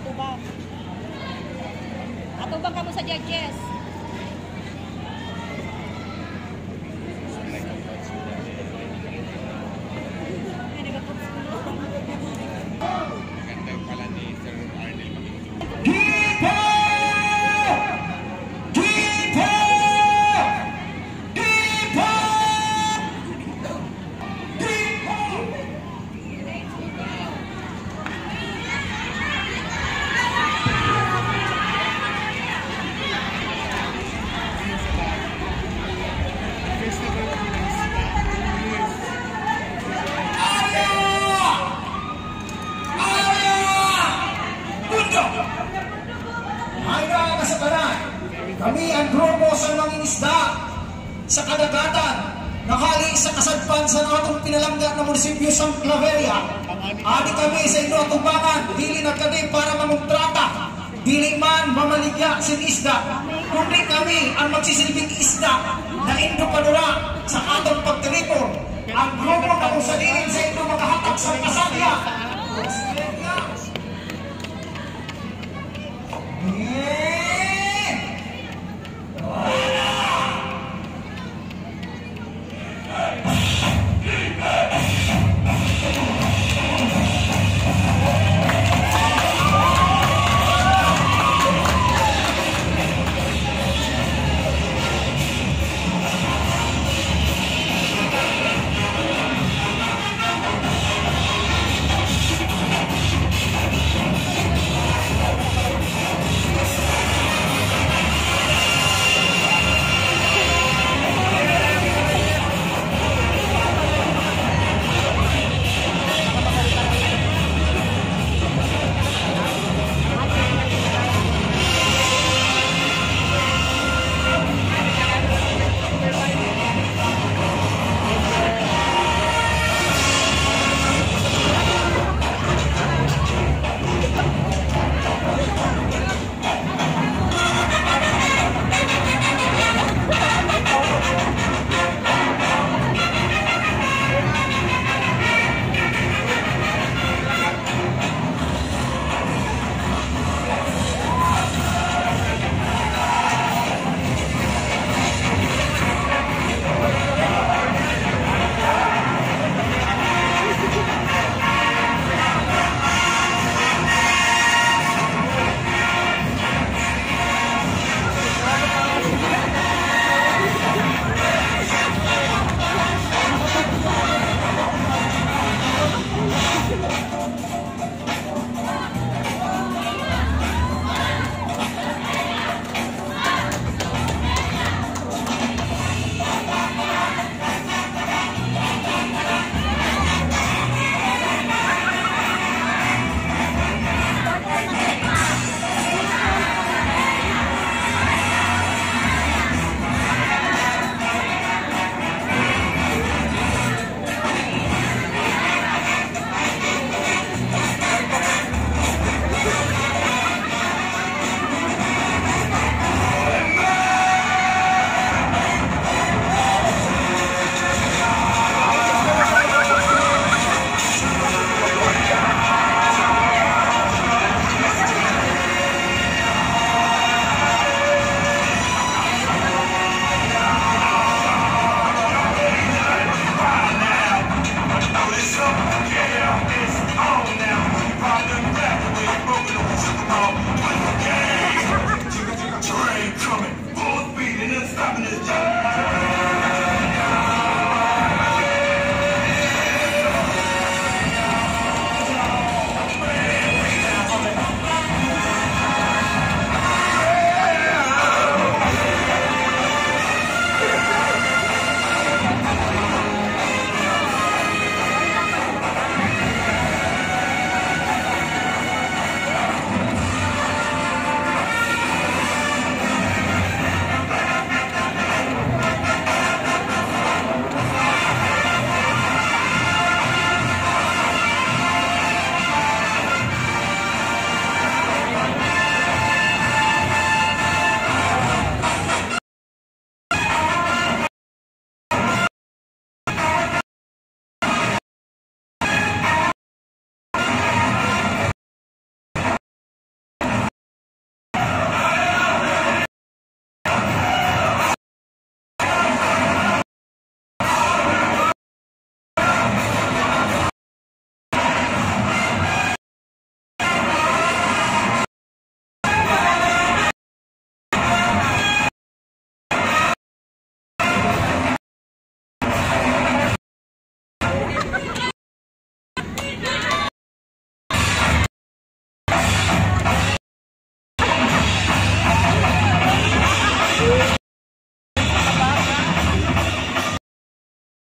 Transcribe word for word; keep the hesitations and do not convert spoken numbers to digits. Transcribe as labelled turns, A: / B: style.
A: atubang. Atubang ka mo sa judges.
B: Magandang pala ni Sir Arnel.
C: Hanggang kasabaran, kami ang grupo sa mangingisda sa kadagatan, nakali sa kasadpan sa atong pinalangga na munisipyo sa Claveria. Adi kami sa inyo atubangan, dili na kami para mamugtrata, dili man mamaligya sin isda, kundi kami ang magsisilbing isda na indo panura sa atong pagtiripon. Ang grupo na kung sa